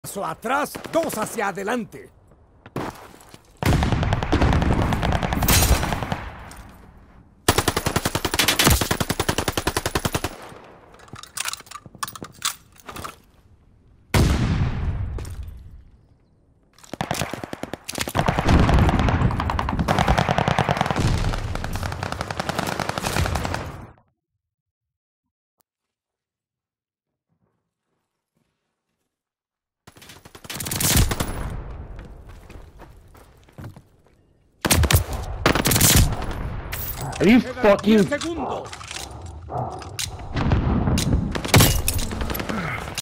Paso atrás, dos hacia adelante. Are you Quedan 10 fucking... segundos.